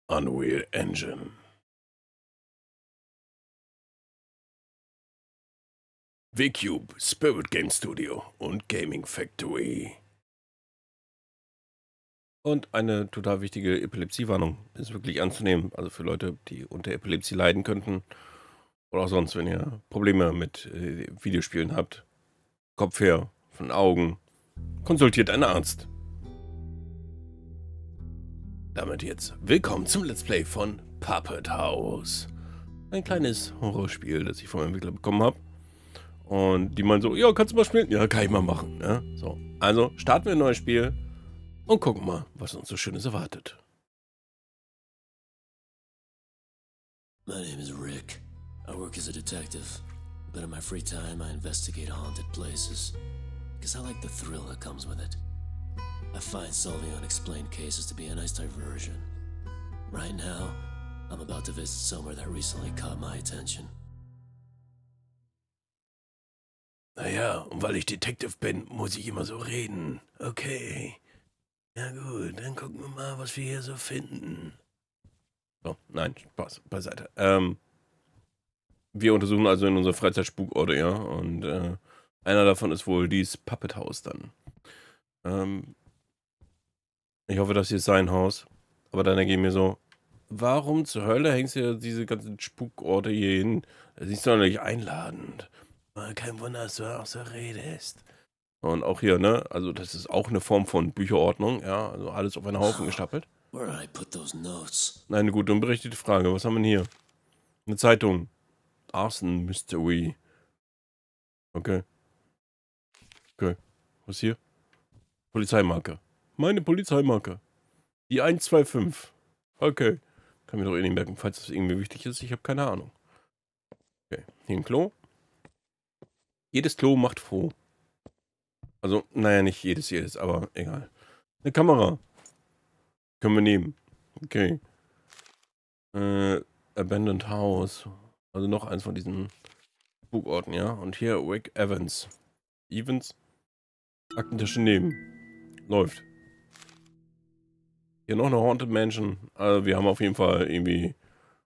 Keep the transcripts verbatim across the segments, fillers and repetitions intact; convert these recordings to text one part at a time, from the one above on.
Unreal Engine. W-Cube, Spirit Game Studio und Gaming Factory. Und eine total wichtige Epilepsiewarnung ist wirklich anzunehmen. Also für Leute, die unter Epilepsie leiden könnten. Oder auch sonst, wenn ihr Probleme mit äh, Videospielen habt. Kopfweh von Augen. Konsultiert einen Arzt. Damit jetzt willkommen zum Let's Play von Puppet House. Ein kleines Horrorspiel, das ich vom Entwickler bekommen habe. Und die meinen so, ja, kannst du mal spielen? Ja, kann ich mal machen. Ja, so. Also starten wir ein neues Spiel und gucken mal, was uns so Schönes erwartet. My name is Rick. I work as a detective, but in my free time I investigate haunted places, because I like the thrill that comes with it. I find solving unexplained cases to be a nice diversion. Right now, I'm about to visit somewhere that recently caught my attention. Naja, und weil ich Detective bin, muss ich immer so reden. Okay. Ja gut, dann gucken wir mal, was wir hier so finden. So, nein, Spaß, beiseite. Ähm, wir untersuchen also in unserer Freizeit Spukorte, ja. Und äh, einer davon ist wohl dieses Puppet House dann. Ähm, ich hoffe, das hier ist sein Haus. Aber dann denke ich mir so, warum zur Hölle hängst du diese ganzen Spukorte hier hin? Das ist doch nicht einladend. Kein Wunder, dass du auch so redest. Und auch hier, ne? Also das ist auch eine Form von Bücherordnung, ja? Also alles auf einen Haufen gestapelt. Where did I put those notes? Eine gute und berechtigte Frage. Was haben wir denn hier? Eine Zeitung. Arson Mystery. Okay. Okay. Was hier? Polizeimarke. Meine Polizeimarke. Die eins zwei fünf. Okay. Kann mir doch eh nicht merken, falls das irgendwie wichtig ist. Ich habe keine Ahnung. Okay. Hier ein Klo. Jedes Klo macht froh. Also, naja, nicht jedes, jedes, aber egal. Eine Kamera. Können wir nehmen. Okay. Äh, Abandoned House. Also noch eins von diesen Spukorten, ja. Und hier Rick Evans. Evans. Aktentasche nehmen. Läuft. Hier noch eine Haunted Mansion. Also wir haben auf jeden Fall irgendwie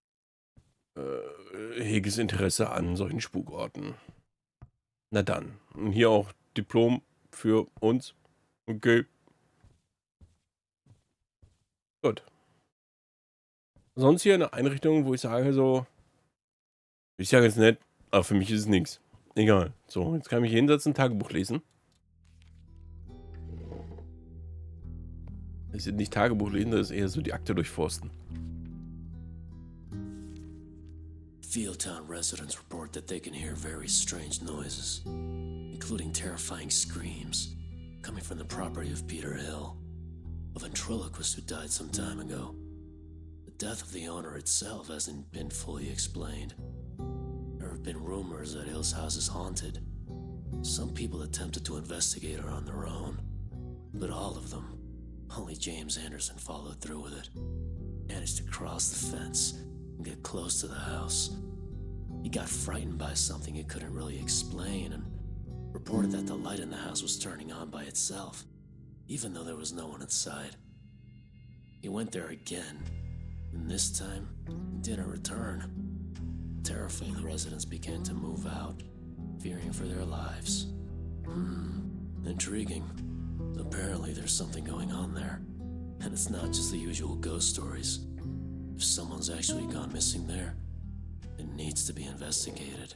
äh, heges Interesse an solchen Spukorten. Na dann. Und hier auch Diplom für uns. Okay. Gut. Sonst hier eine Einrichtung, wo ich sage so, ist ja ganz nett, aber für mich ist es nichts. Egal. So, jetzt kann ich mich hinsetzen, Tagebuch lesen. Das ist nicht Tagebuch lesen, das ist eher so die Akte durchforsten. Fieldtown residents report that they can hear very strange noises, including terrifying screams coming from the property of Peter Hill, a ventriloquist who died some time ago. The death of the owner itself hasn't been fully explained. There have been rumors that Hill's house is haunted. Some people attempted to investigate it on their own, but all of them, only James Anderson followed through with it. Managed to cross the fence and get close to the house. He got frightened by something he couldn't really explain and reported that the light in the house was turning on by itself, even though there was no one inside. He went there again, and this time didn't return. Terrified, the residents began to move out, fearing for their lives. Hmm, intriguing. Apparently there's something going on there, and it's not just the usual ghost stories. If someone's actually gone missing there, it needs to be investigated.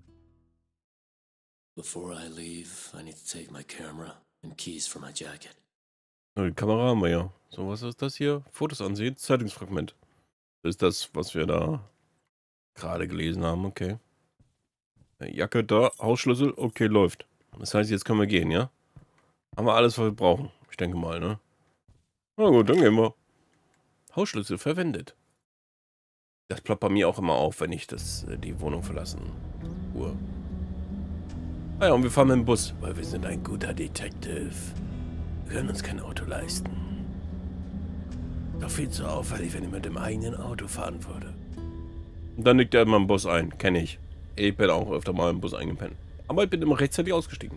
Before I leave, I need to take my camera and keys for my jacket. Die Kamera haben wir ja. So, was ist das hier? Fotos ansehen, Zeitungsfragment. Das ist das, was wir da gerade gelesen haben, okay. Jacke da, Hausschlüssel, okay, läuft. Das heißt, jetzt können wir gehen, ja? Haben wir alles, was wir brauchen. Ich denke mal, ne? Na gut, dann gehen wir. Hausschlüssel verwendet. Das ploppt bei mir auch immer auf, wenn ich das, die Wohnung verlassen. Uhr. Ah ja, und wir fahren mit dem Bus, weil wir sind ein guter Detective. Wir können uns kein Auto leisten. Doch viel zu auffällig, wenn ich mit dem eigenen Auto fahren würde. Und dann liegt er immer im Bus ein, kenne ich. Ich bin auch öfter mal im Bus eingepennt. Aber ich bin immer rechtzeitig ausgestiegen.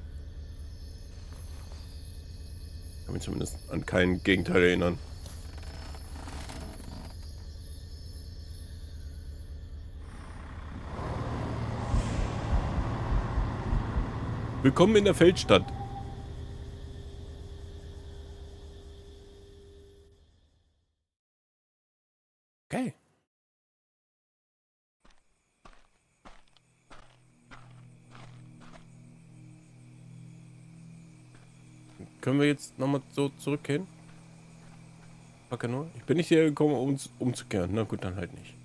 Ich kann mich zumindest an kein Gegenteil erinnern. Willkommen in der Feldstadt. Okay. Können wir jetzt nochmal so zurückgehen? Okay, nur. Ich bin nicht hier gekommen, um umzukehren. Na gut, dann halt nicht.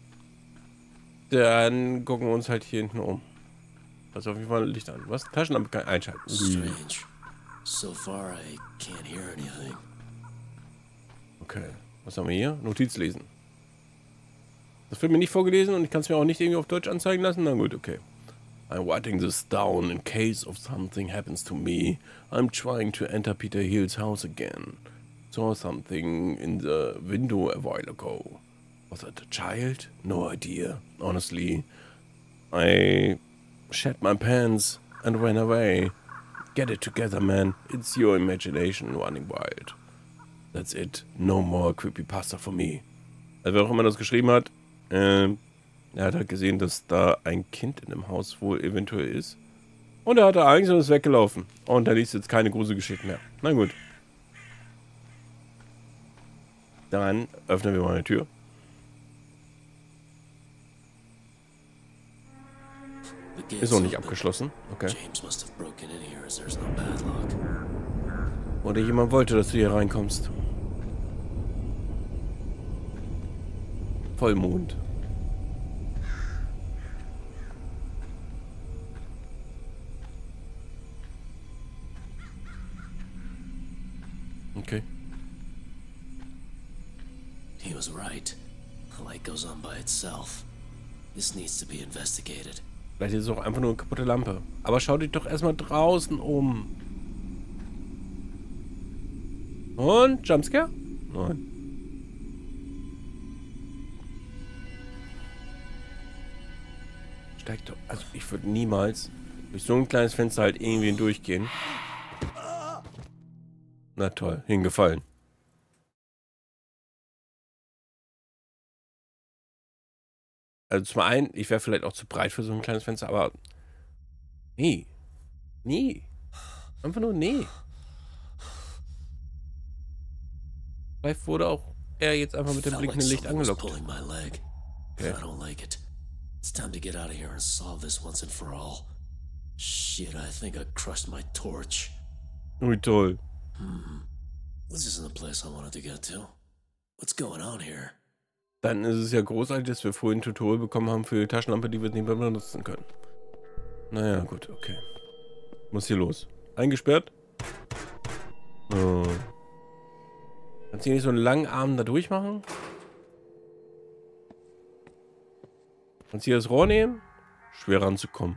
Dann gucken wir uns halt hier hinten um. Also auf jeden Fall Licht an. Was? Taschenlampe kann einschalten. Strange. So far I can't hear anything. Okay. Was haben wir hier? Notiz lesen. Das wird mir nicht vorgelesen und ich kann es mir auch nicht irgendwie auf Deutsch anzeigen lassen. Na gut, okay. I'm writing this down in case of something happens to me. I'm trying to enter Peter Hill's house again. Saw something in the window a while ago. Was it a child? No idea. Honestly. I shat my pants and ran away. Get it together, man. It's your imagination running wild. That's it. No more creepypasta for me. Also wer auch immer das geschrieben hat, ähm, er hat halt gesehen, dass da ein Kind in dem Haus wohl eventuell ist. Und er hatte Angst und ist weggelaufen. Und da liest jetzt keine Gruselgeschichten mehr. Na gut. Dann öffnen wir mal eine Tür. Ist auch nicht abgeschlossen. Okay. Oder jemand wollte, dass du hier reinkommst. Vollmond. Okay. He was right. The light goes on by itself. This needs to be investigated. Vielleicht ist es auch einfach nur eine kaputte Lampe. Aber schau dich doch erstmal draußen um. Und Jumpscare? Nein. Steig doch. Also ich würde niemals durch so ein kleines Fenster halt irgendwie hindurchgehen. Na toll, hingefallen. Also zum einen, ich wäre vielleicht auch zu breit für so ein kleines Fenster, aber nee. Nee. Einfach nur nee. Vielleicht wurde auch er jetzt einfach mit dem blinkenden Licht angelockt. Okay. It's time to get out of here and solve this once and for all. Shit, I think I crushed my torch. Ui, toll. Hmm. This isn't the place I wanted to get to. What's going on here? Dann ist es ja großartig, dass wir vorhin ein Tutorial bekommen haben für die Taschenlampe, die wir nicht mehr benutzen können. Naja, gut, okay. Muss hier los. Eingesperrt? Oh. Kannst du hier nicht so einen langen Arm da durchmachen? Kannst du hier das Rohr nehmen? Schwer ranzukommen.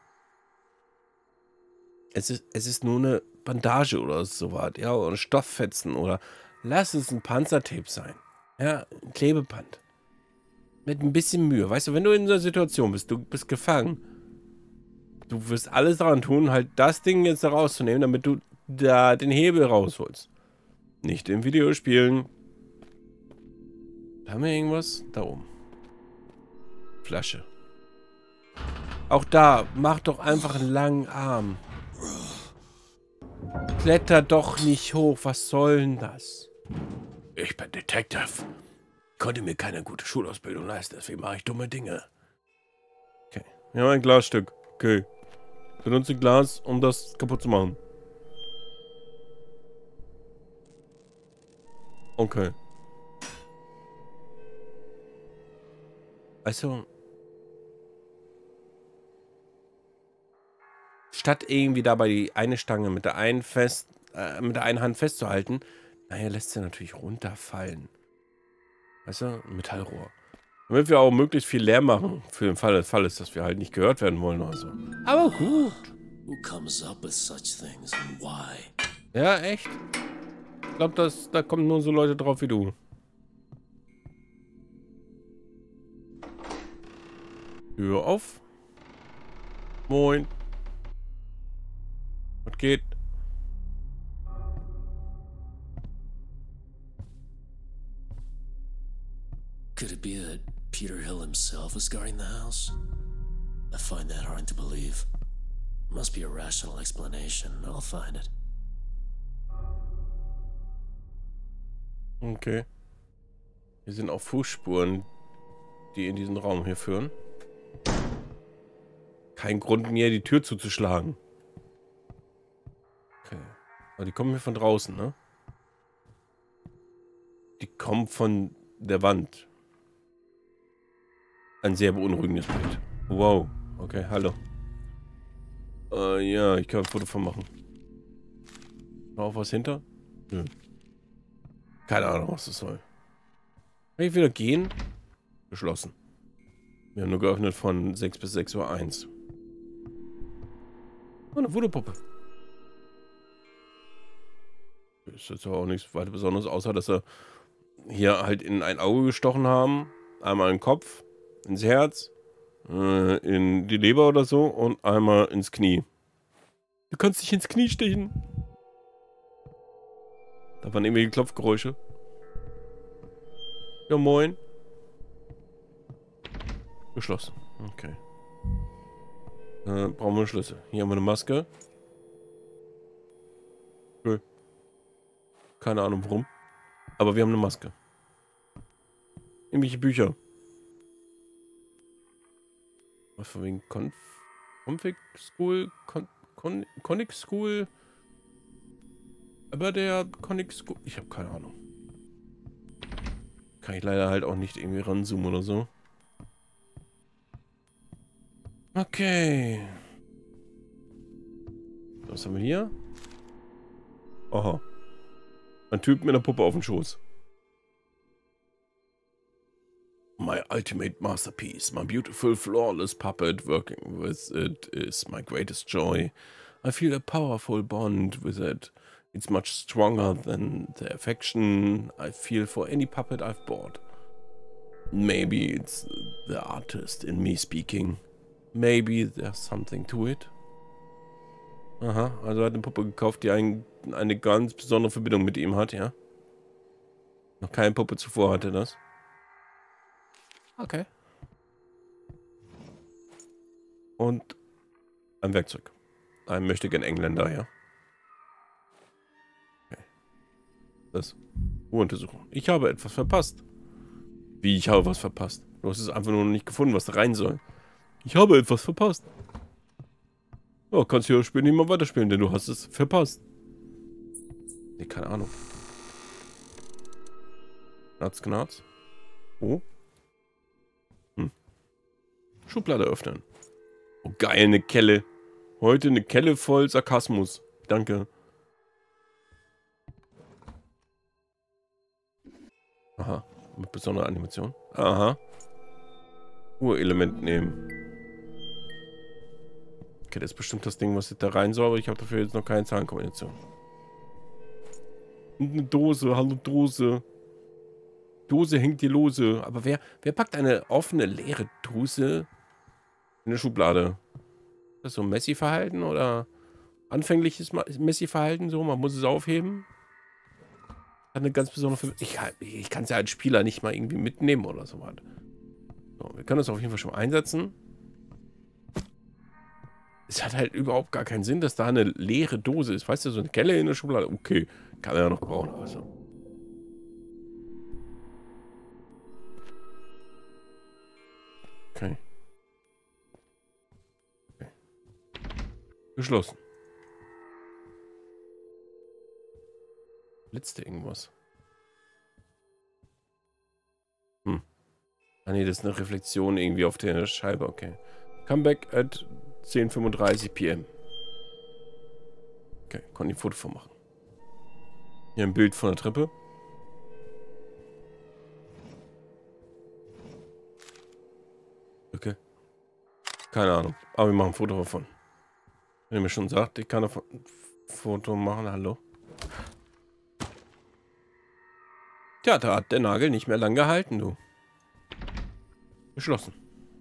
Es ist, es ist nur eine Bandage oder so was. Ja, oder Stofffetzen oder lass es ein Panzertape sein. Ja, ein Klebeband. Mit ein bisschen Mühe. Weißt du, wenn du in dieser Situation bist, du bist gefangen. Du wirst alles daran tun, halt das Ding jetzt da rauszunehmen, damit du da den Hebel rausholst. Nicht im Videospielen. Haben wir irgendwas? Da oben. Flasche. Auch da, mach doch einfach einen langen Arm. Kletter doch nicht hoch. Was soll denn das? Ich bin Detective. Konnte mir keine gute Schulausbildung leisten, deswegen mache ich dumme Dinge. Okay. Wir haben ein Glasstück. Okay. Benutze Glas, um das kaputt zu machen. Okay. Also, statt irgendwie dabei die eine Stange mit der einen fest, äh, mit der einen Hand festzuhalten, naja, lässt sie natürlich runterfallen. Weißt du, ein Metallrohr. Damit wir auch möglichst viel Lärm machen, für den Fall des Falles, dass wir halt nicht gehört werden wollen oder so. Aber gut. Who comes up with such things and why? Ja, echt? Ich glaube, da kommen nur so Leute drauf wie du. Tür auf. Moin. Was geht? Could it be that Peter Hill himself is guarding the house? I find that hard to believe. Must be a rational explanation. I'll find it. Okay. Hier sind auch Fußspuren, die in diesen Raum hier führen. Kein Grund mehr, die Tür zuzuschlagen. Okay. Aber die kommen hier von draußen, ne? Die kommen von der Wand. Ein sehr beunruhigendes Bild. Wow. Okay, hallo. Äh, ja, ich kann ein Foto von machen. Noch was hinter? Nö. Keine Ahnung, was das soll. Kann ich wieder gehen? Geschlossen. Wir haben nur geöffnet von sechs bis sechs Uhr eins. Oh, eine Voodoo-Puppe. Ist jetzt aber auch nichts weiter Besonderes, außer dass er hier halt in ein Auge gestochen haben. Einmal in den Kopf, ins Herz, äh, in die Leber oder so und einmal ins Knie. Du kannst dich ins Knie stechen. Da waren irgendwelche Klopfgeräusche. Ja, moin. Geschlossen. Okay. Äh, brauchen wir einen Schlüssel. Hier haben wir eine Maske. Cool. Keine Ahnung warum. Aber wir haben eine Maske. Irgendwelche Bücher. Was von wegen Conf Config School? Con Con Conic School? Aber der Conic School. Ich habe keine Ahnung. Kann ich leider halt auch nicht irgendwie ranzoomen oder so. Okay. Was haben wir hier? Aha. Ein Typ mit einer Puppe auf dem Schoß. My ultimate masterpiece, my beautiful flawless puppet, working with it is my greatest joy. I feel a powerful bond with it. It's much stronger than the affection I feel for any puppet I've bought. Maybe it's the artist in me speaking. Maybe there's something to it. Aha, also er hat eine Puppe gekauft, die ein, eine ganz besondere Verbindung mit ihm hat, ja. Noch keine Puppe zuvor hatte das. Okay. Und ein Werkzeug. Ein möchtegern Engländer, ja. Okay. Das. Uruntersuchung. Ich habe etwas verpasst. Wie, ich habe was verpasst? Du hast es einfach nur noch nicht gefunden, was da rein soll. Ich habe etwas verpasst. Ja, kannst du das Spiel nicht mal weiterspielen, denn du hast es verpasst. Nee, keine Ahnung. Knarz, knarz. Oh. Hm. Schublade öffnen. Oh, geil, eine Kelle. Heute eine Kelle voll Sarkasmus. Danke. Aha. Mit besonderer Animation. Aha. Urelement nehmen. Okay, das ist bestimmt das Ding, was da rein soll, aber ich habe dafür jetzt noch keine Zahlenkombination. Und eine Dose, hallo Dose. Dose hängt hier lose. Aber wer, wer packt eine offene, leere Dose in eine Schublade? Ist das so ein Messi-Verhalten oder anfängliches Messi-Verhalten so? Man muss es aufheben. Hat eine ganz besondere Ver Ich, ich kann es ja als Spieler nicht mal irgendwie mitnehmen oder so was. So, wir können das auf jeden Fall schon einsetzen. Es hat halt überhaupt gar keinen Sinn, dass da eine leere Dose ist. Weißt du, so eine Kelle in der Schublade. Okay, kann er ja noch brauchen. Also. Okay. Okay. Geschlossen. Letzte irgendwas. Hm. Ah ne, das ist eine Reflexion irgendwie auf der Scheibe. Okay. Comeback at zehn Uhr fünfunddreißig P M Okay, konnte ich ein Foto von machen. Hier ein Bild von der Treppe. Okay. Keine Ahnung. Aber wir machen ein Foto davon. Wenn ihr mir schon sagt, ich kann davon ein Foto machen. Hallo. Tja, da hat der Nagel nicht mehr lang gehalten, du. Geschlossen.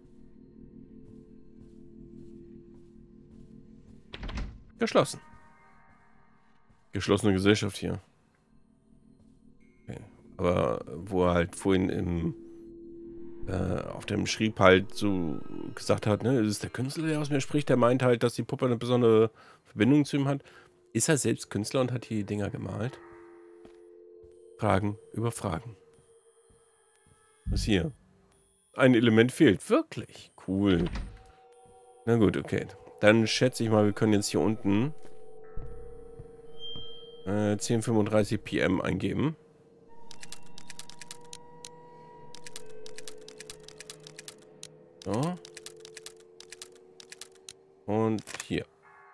Geschlossen. Geschlossene Gesellschaft hier. Okay. Aber wo er halt vorhin im äh, auf dem Schrieb halt so gesagt hat, ne, es ist der Künstler, der aus mir spricht, der meint halt, dass die Puppe eine besondere Verbindung zu ihm hat. Ist er selbst Künstler und hat die Dinger gemalt? Fragen über Fragen. Was hier? Ein Element fehlt. Wirklich? Cool. Na gut, okay. Dann schätze ich mal, wir können jetzt hier unten äh, zehn Uhr fünfunddreißig P M eingeben. So. Und hier.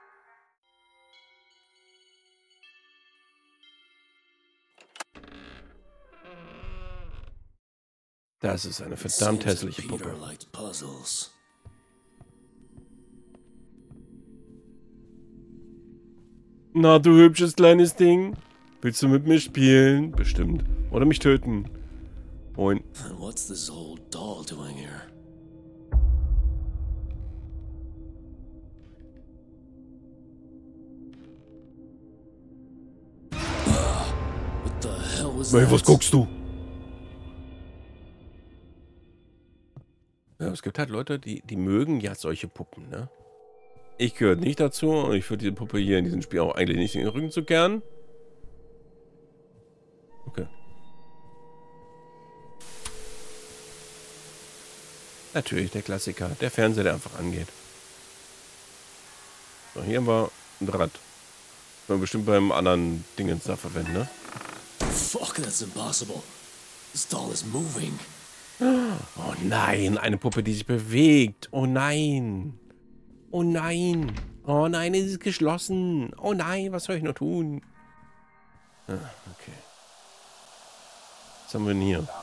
Das ist eine verdammt hässliche Puppe. Na, du hübsches kleines Ding. Willst du mit mir spielen? Bestimmt. Oder mich töten. Moin. What's this old doll doing here? What the hell was Hey, that? was guckst du? Ja, es gibt halt Leute, die, die mögen ja solche Puppen, ne? Ich gehöre nicht dazu und ich würde diese Puppe hier in diesem Spiel auch eigentlich nicht in den Rücken zu kehren. Okay. Natürlich der Klassiker, der Fernseher, der einfach angeht. So, hier haben wir ein Draht. Können wir bestimmt beim anderen Dingens da verwenden, ne? Fuck, that's impossible. This doll is moving. Oh nein, eine Puppe, die sich bewegt. Oh nein. Oh nein. Oh nein, es ist geschlossen. Oh nein, was soll ich nur tun? Ah, okay. Was haben wir denn hier?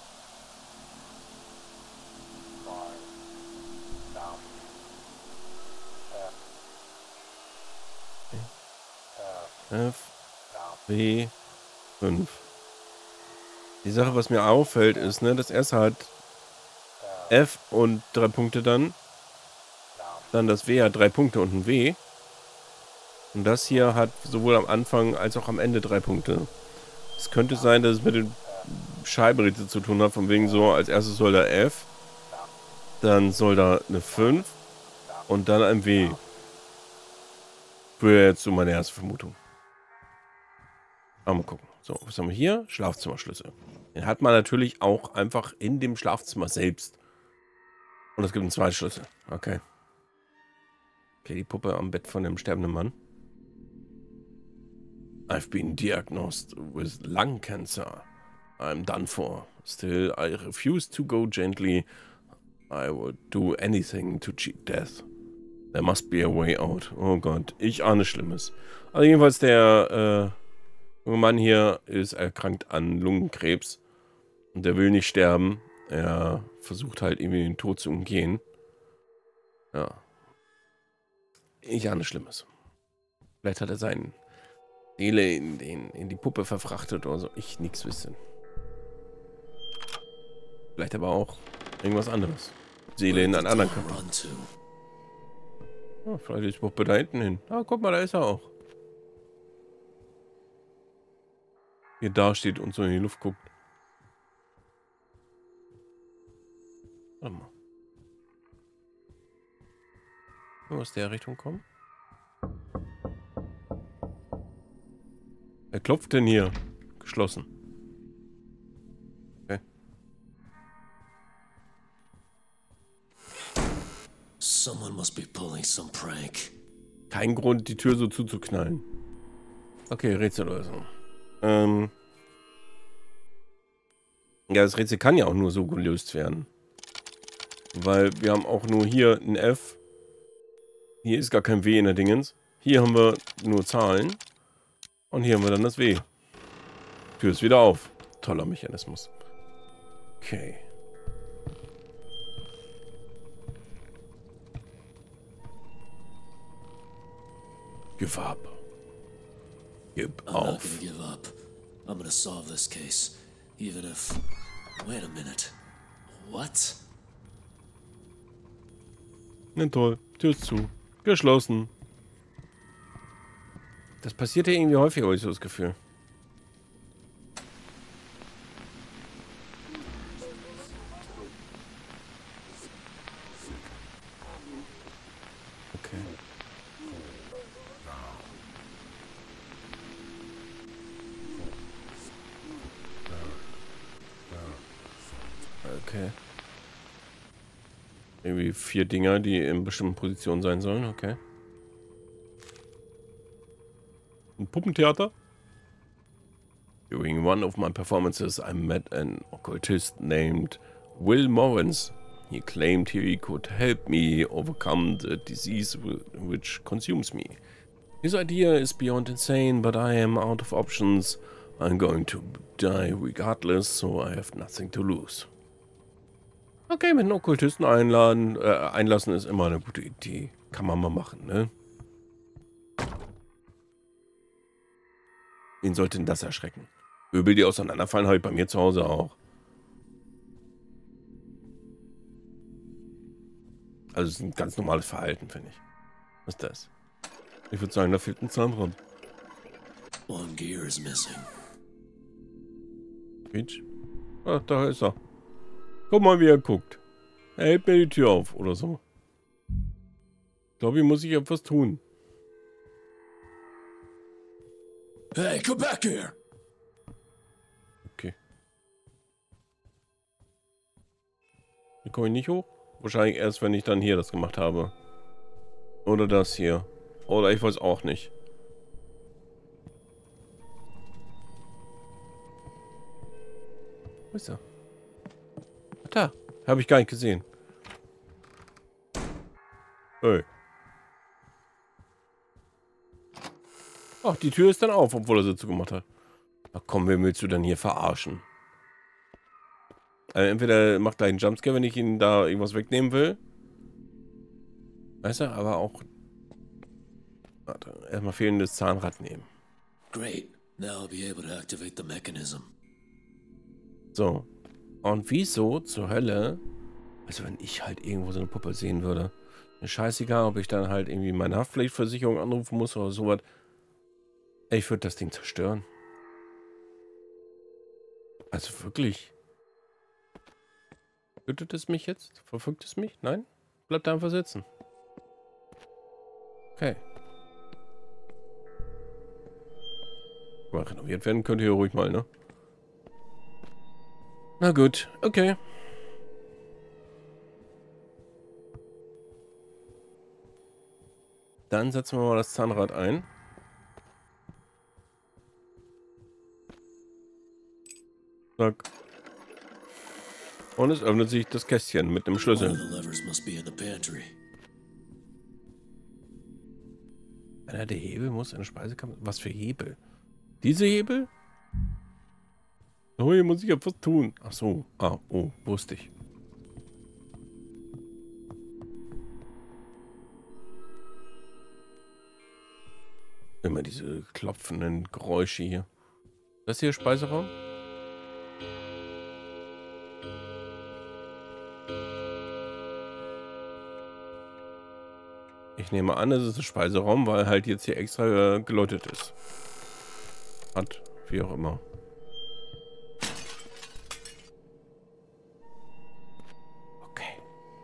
F, W, fünf. Die Sache, was mir auffällt, ist, ne, das erste hat F und drei Punkte dann. Dann das W hat drei Punkte und ein W. Und das hier hat sowohl am Anfang als auch am Ende drei Punkte. Es könnte sein, dass es mit dem Scheibenrätsel zu tun hat, von wegen so, als erstes soll da F, dann soll da eine fünf und dann ein W. Wäre jetzt so meine erste Vermutung. Mal gucken. So, was haben wir hier? Schlafzimmerschlüssel. Den hat man natürlich auch einfach in dem Schlafzimmer selbst. Und es gibt einen zweiten Schlüssel. Okay. Okay, die Puppe am Bett von dem sterbenden Mann. I've been diagnosed with lung cancer. I'm done for. Still, I refuse to go gently. I would do anything to cheat death. There must be a way out. Oh Gott, ich ahne Schlimmes. Also jedenfalls der äh, junge Mann hier ist erkrankt an Lungenkrebs. Und der will nicht sterben. Er versucht halt irgendwie den Tod zu umgehen. Ja. Ich ahne Schlimmes. Vielleicht hat er seine Seele in, den, in die Puppe verfrachtet oder so. Ich nichts wissen. Vielleicht aber auch irgendwas anderes. Seele in einen anderen Körper. Oh, vielleicht ist die Puppe da hinten hin. Ah, guck mal, da ist er auch. Hier da steht und so in die Luft guckt. Warte mal. Aus der Richtung kommen. Wer klopft denn hier? Geschlossen. Okay. Someone must be pulling some prank. Kein Grund, die Tür so zuzuknallen. Okay, Rätsel oder so. Ähm. Ja, das Rätsel kann ja auch nur so gelöst werden. Weil wir haben auch nur hier ein F. Hier ist gar kein W in der Dingens. Hier haben wir nur Zahlen. Und hier haben wir dann das W. Tür ist wieder auf. Toller Mechanismus. Okay. Give up. Gib I'm not auf. gonna give up. I'm gonna solve this case. Even if... Wait a minute. What? Na toll. Tür ist zu. Geschlossen. Das passiert ja irgendwie häufiger, habe ich so das Gefühl. okay. Irgendwie vier Dinger, die in bestimmten Positionen sein sollen, okay. Ein Puppentheater? During one of my performances, I met an occultist named Will Morans. He claimed he could help me overcome the disease which consumes me. His idea is beyond insane, but I am out of options. I'm going to die regardless, so I have nothing to lose. Okay, mit einem Okkultisten einladen, äh, einlassen ist immer eine gute Idee. Kann man mal machen, ne? Wen sollte denn das erschrecken? Möbel, die auseinanderfallen, habe ich bei mir zu Hause auch. Also, es ist ein ganz normales Verhalten, finde ich. Was ist das? Ich würde sagen, da fehlt ein Zahnrad. One gear is missing. Peach? Ah, da ist er. Guck mal, wie er guckt. Er hält mir die Tür auf, oder so. Ich glaube, hier muss ich etwas tun. Hey, come back here! Okay. Hier komme ich nicht hoch? Wahrscheinlich erst, wenn ich dann hier das gemacht habe. Oder das hier. Oder ich weiß auch nicht. Wo ist er? Da. Habe ich gar nicht gesehen. Hey. Ach, die Tür ist dann auf, obwohl er sie zugemacht hat. Ach komm, wen willst du denn hier verarschen? Also entweder macht er einen Jumpscare, wenn ich ihn da irgendwas wegnehmen will. Weißt du, aber auch... Warte, erstmal fehlendes Zahnrad nehmen. Great. Now I'll be able to activate the mechanism. So. Und wieso zur Hölle? Also wenn ich halt irgendwo so eine Puppe sehen würde. Mir scheißegal, ob ich dann halt irgendwie meine Haftpflichtversicherung anrufen muss oder sowas. Ich würde das Ding zerstören. Also wirklich. Tötet es mich jetzt? Verfolgt es mich? Nein? Bleibt da einfach sitzen. Okay. Mal renoviert werden könnte hier ruhig mal, ne? Na gut, okay. Dann setzen wir mal das Zahnrad ein. Zack. Und es öffnet sich das Kästchen mit dem Schlüssel. Einer der Hebel muss eine Speisekammer... Was für Hebel? Diese Hebel? Oh, hier muss ich etwas tun. Ach so. Ah, oh, wusste ich. Immer diese klopfenden Geräusche hier. Das hier Speiseraum? Ich nehme an, es ist ein Speiseraum, weil halt jetzt hier extra äh, geläutet ist. Hat, wie auch immer. Okay.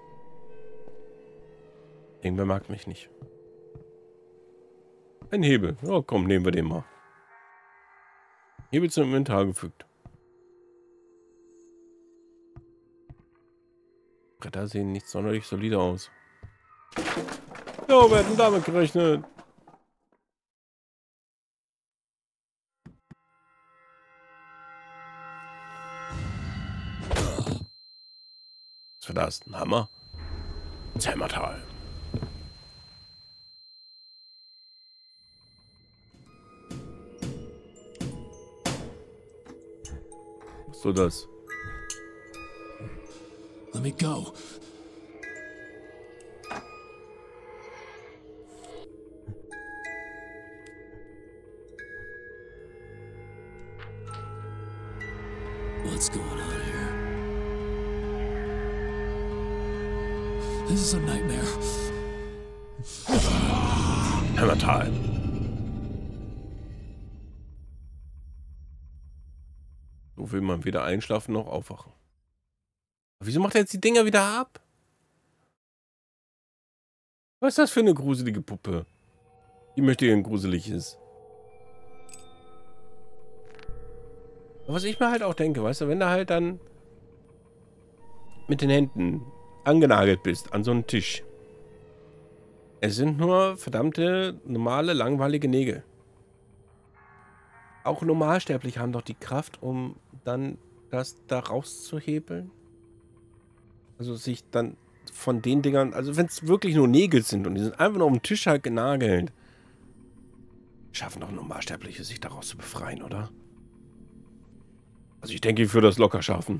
Irgendwer mag mich nicht. Ein Hebel. Ja, komm, nehmen wir den mal. Hebel zum Inventar gefügt. Bretter sehen nicht sonderlich solide aus. Ja, wir hätten damit gerechnet. Was war das? Ein Hammer? Zähmertal. Was soll das? Let me go. What's going on here? This is a nightmare. Hammer time. So will man weder einschlafen noch aufwachen. Wieso macht er jetzt die Dinger wieder ab? Was ist das für eine gruselige Puppe? Die möchte gern gruselig ist. Aber was ich mir halt auch denke, weißt du, wenn da halt dann mit den Händen angenagelt bist an so einen Tisch. Es sind nur verdammte, normale, langweilige Nägel. Auch Normalsterbliche haben doch die Kraft, um dann das da rauszuhebeln. Also sich dann von den Dingern, also wenn es wirklich nur Nägel sind und die sind einfach nur auf dem Tisch halt genagelt, schaffen doch Normalsterbliche, sich daraus zu befreien, oder? Also ich denke, ich würde das locker schaffen.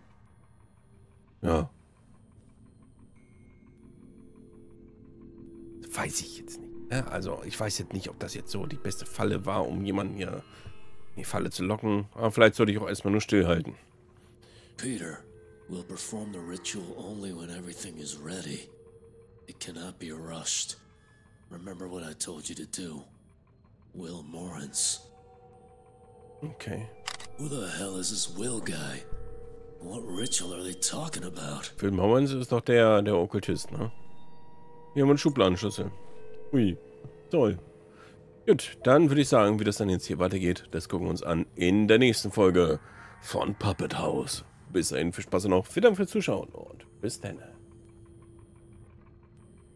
Ja. Weiß ich jetzt nicht. Ja, also ich weiß jetzt nicht, ob das jetzt so die beste Falle war, um jemanden hier in die Falle zu locken. Aber vielleicht sollte ich auch erstmal nur stillhalten. Peter, we'll perform the ritual only when everything is ready. It cannot be rushed. Remember what I told you to do. Will Morrens. Okay. Who the hell is this Will guy? What ritual are they talking about? Will Morrens ist doch der, der Okkultist, ne? Hier haben wir einen Schubladenschlüssel. Ui. Toll. Gut, dann würde ich sagen, wie das dann jetzt hier weitergeht, das gucken wir uns an in der nächsten Folge von Puppet House. Bis dahin, viel Spaß noch. Vielen Dank fürs Zuschauen und bis dann.